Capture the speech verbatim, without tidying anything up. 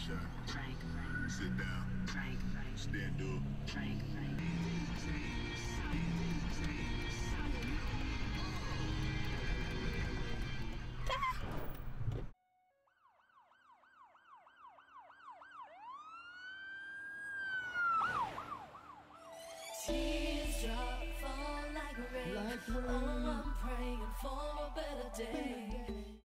shot. Drink. Sit down. Drink. Stand up. Drink. Tears drop, fall like rain. Like rain. Oh, I'm praying for a better day.